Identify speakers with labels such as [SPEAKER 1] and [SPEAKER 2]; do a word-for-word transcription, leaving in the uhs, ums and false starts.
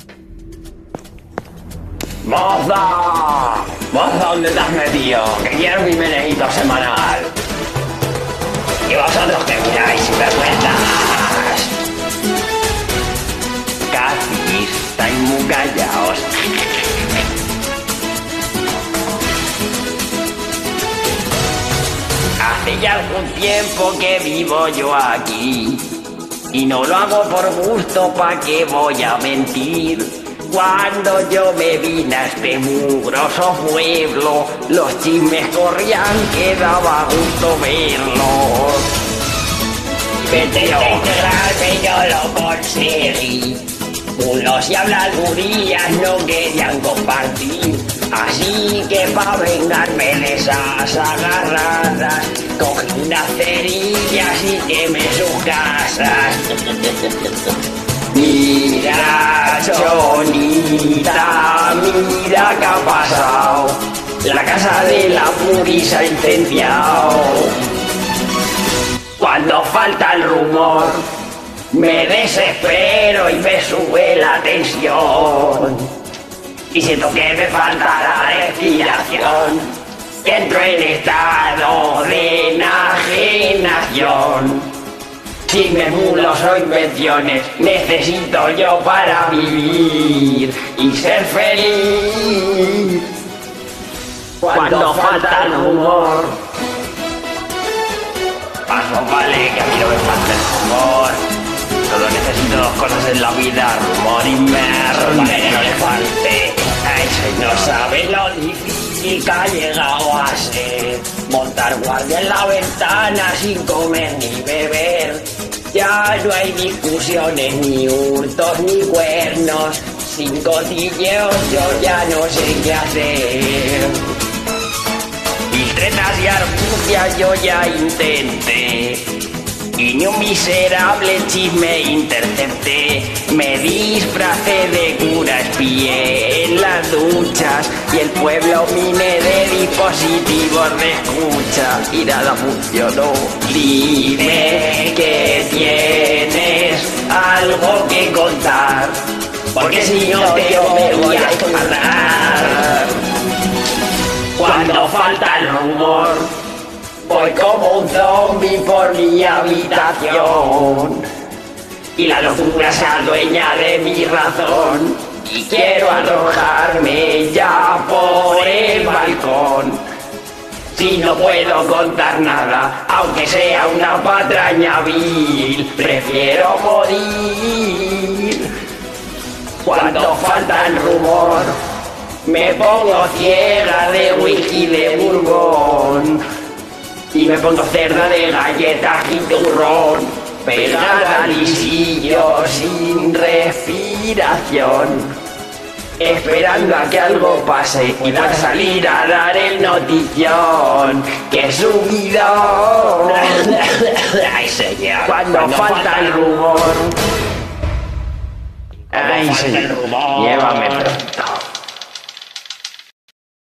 [SPEAKER 1] ¡Moza! ¡Moza, dónde te has metido! ¡Que quiero mi menejito semanal! ¡Y vosotros que miráis sinvergüenzas! Casi estáis muy callaos. Hace ya algún tiempo que vivo yo aquí y no lo hago por gusto, ¿pa' qué voy a mentir? Cuando yo me vine a este mugroso pueblo, los chismes corrían que daba gusto verlos. Intenté integrarme y yo lo conseguí. Unos y habladurías no querían compartir. Así que pa' vengarme de esas agarradas, cogí unas cerillas y quemé sus casas. Mira, Chonita, mira qué ha pasado. La casa de la Puri se ha incendiado. Cuando falta el rumor, me desespero y me sube la tensión. Y siento que me falta la respiración. Entro en estado de enajenación. Chismes, mulos o invenciones necesito yo para vivir y ser feliz. Cuando falta el humor, paso vale que a mí no me falta el humor. Solo necesito dos cosas en la vida: rumor y mer. Vale que no le falte. A ese no sabe lo difícil que ha llegado a ser montar guardia en la ventana sin comer ni beber. Ya no hay discusiones, ni hurtos, ni cuernos. Sin cotilleos yo ya no sé qué hacer. Filtretas y argucias yo ya intenté, y ni un miserable chisme intercepté. Me disfracé de cura, espié en las duchas y el pueblo miné de dispositivos de escucha y nada funcionó. Dime que tienes algo que contar, porque si no te me voy a matar. Cuando falta el rumor, voy como un zombie por mi habitación y la locura se adueña de mi razón y quiero arrojarme ya por el balcón. Si no puedo contar nada, aunque sea una patraña vil, prefiero morir. Cuando falta el rumor, me pongo ciega de whisky de Bourgogne y me pongo cerda de galletas y turrón, pegada al lisillo sin respiración, esperando a que algo pase y pueda salir a dar el notición. ¡Qué subidón! ¡Ay, señor! Cuando, Cuando falta el rumor. ¡Ay, señor! Llévame pronto.